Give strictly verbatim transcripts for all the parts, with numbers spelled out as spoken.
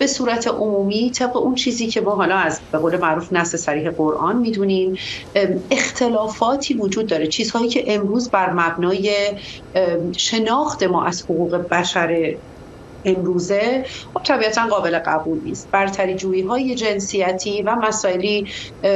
به صورت عمومی طبق اون چیزی که ما حالا از به قول معروف نص صریح قرآن میدونیم اختلافاتی وجود داره، چیزهایی که امروز بر مبنای شناخت ما از حقوق بشر امروزه خب طبیعتا قابل قبول نیست. برتری جویی های جنسیتی و مسائلی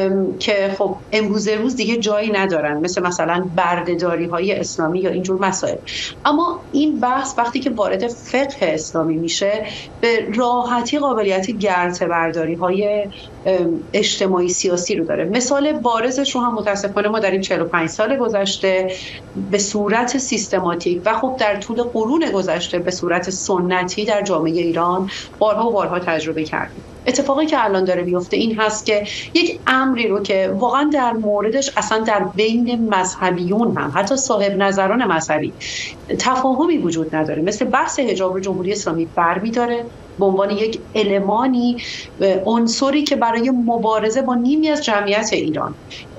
که خب امروز روز دیگه جایی ندارن، مثل مثلا بردهداری های اسلامی یا اینجور مسائل. اما این بحث وقتی که وارد فقه اسلامی میشه به راحتی قابلیت گرته برداری های اجتماعی سیاسی رو داره. مثال بارزش رو هم متاسفانه ما در این چهل و پنج سال گذشته به صورت سیستماتیک و خب در طول قرون گذشته به صورت سنتی در جامعه ایران بارها و بارها تجربه کردیم. اتفاقی که الان داره میفته این هست که یک امری رو که واقعا در موردش اصلا در بین مذهبیون هم حتی صاحب نظران مذهبی تفاهمی وجود نداره، مثل بحث حجاب رو جمهوری اسلامی برمی‌داره به عنوان یک المانی، عنصری که برای مبارزه با نیمی از جمعیت ایران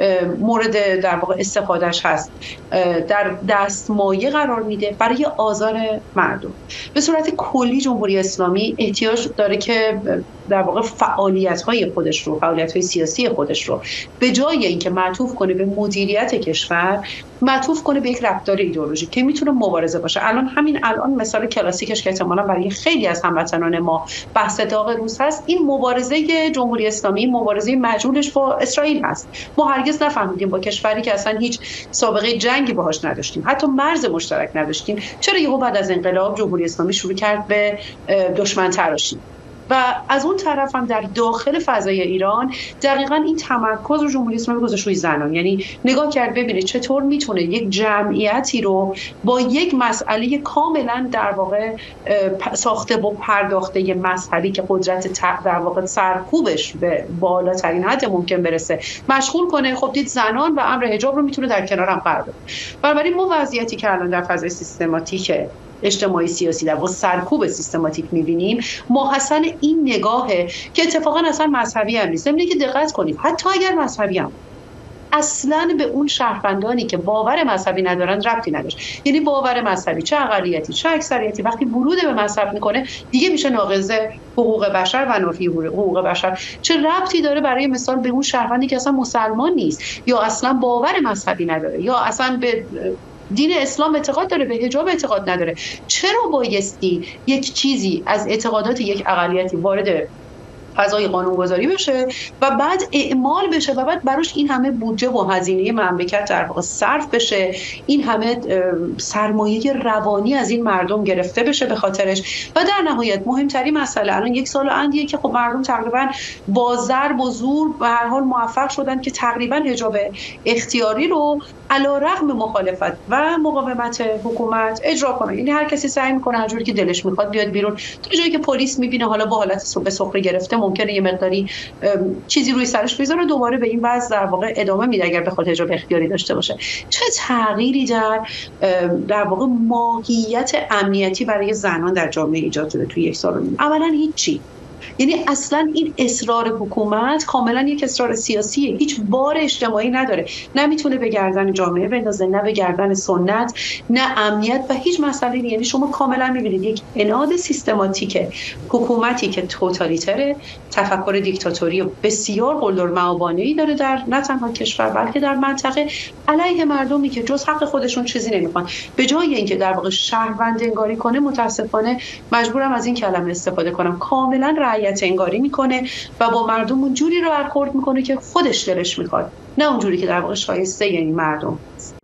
مورد در واقع استفادهش هست، در دستمایه قرار میده برای آزار مردم. به صورت کلی جمهوری اسلامی احتیاج داره که در واقع فعالیت‌های خودش رو، فعالیت‌های سیاسی خودش رو به جای اینکه معطوف کنه به مدیریت کشور، معطوف کنه به یک رفتار ایدئولوژیک که میتونه مبارزه باشه. الان همین الان مثال کلاسیکش که احتمالاً برای خیلی از هموطنان ما بحث داغ روز هست، این مبارزه جمهوری اسلامی، مبارزه مجهولش با اسرائیل هست. ما هرگز نفهمیدیم با کشوری که اصلا هیچ سابقه جنگی باهاش نداشتیم، حتی مرز مشترک نداشتیم، چرا یهو بعد از انقلاب جمهوری اسلامی شروع کرد به دشمن تراشی. و از اون طرف هم در داخل فضای ایران دقیقاً این تمرکز رو جمهوری اسلامی گذاشت روی زنان. یعنی نگاه کرد ببینید چطور میتونه یک جمعیتی رو با یک مسئله کاملاً در واقع ساخته و پرداخته مذهبی که قدرت در واقع سرکوبش به بالاترین حد ممکن برسه مشغول کنه. خب دید زنان و امر حجاب رو میتونه در کنار هم قرار بده. بنابراین ما وضعیتی که الان در فضای سیستماتیک اجتماعی سیاسی در واقع سرکوب سیستماتیک می‌بینیم ماحصل این نگاهه که اتفاقا اصلا مذهبی هم نیست. اینه که دقت کنید حتی اگر مذهبی هم اصلا به اون شهروندانی که باور مذهبی ندارن ربطی نداشت. یعنی باور مذهبی چه اقلیتی چه اکثریتی وقتی ورود به مذهب میکنه دیگه میشه ناقض حقوق بشر و نافی حقوق بشر. چه ربطی داره برای مثال به اون شهروندی که اصلا مسلمان نیست یا اصلا باور مذهبی نداره یا اصلا به دین اسلام اعتقاد داره، به حجاب اعتقاد نداره؟ چرا بایستی یک چیزی از اعتقادات یک اقلیتی وارد فضای قانونگذاری بشه و بعد اعمال بشه و بعد براش این همه بودجه و هزینه مملکت در واقع صرف بشه، این همه سرمایه روانی از این مردم گرفته بشه به خاطرش؟ و در نهایت مهمترین مسئله الان یک سال اندیه که خب مردم تقریبا با ضرب و زور به هر حال موفق شدن که تقریبا حجاب اختیاری رو علیرغم مخالفت و مقاومت حکومت اجرا کنه. یعنی هر کسی سعی میکنه هر جوری که دلش میخواد بیاد بیرون. تا جایی که پلیس میبینه حالا با حالت به سخره گرفته ممکنه یه مقداری چیزی روی سرش بذاره دوباره به این وضع در واقع ادامه میده اگر بخواد حجاب اختیاری داشته باشه. چه تغییری در در واقع ماهیت امنیتی برای زنان در جامعه ایجاد شده توی یک سال و نیم؟ اولا هیچی. یعنی اصلا این اصرار حکومت کاملا یک اصرار سیاسیه، هیچ بار اجتماعی نداره، نمیتونه به گردن جامعه بندازه، نه به گردن سنت، نه امنیت و هیچ مسئله. یعنی شما کاملا میبینید یک اناد سیستماتیک حکومتی که توتالیتره، تفکر دیکتاتوری و بسیار قلدرمآبانه‌ای داره در نه تنها کشور بلکه در منطقه، علیه مردمی که جز حق خودشون چیزی نمیخوان. به جای اینکه در واقع شهروند انگاری کنه متاسفانه مجبورم از این کلمه استفاده کنم، کاملا رعیت انگاری میکنه و با مردم اونجوری رو برخورد میکنه که خودش دلش میخواد، نه اونجوری که در واقع شایسته یعنی مردم.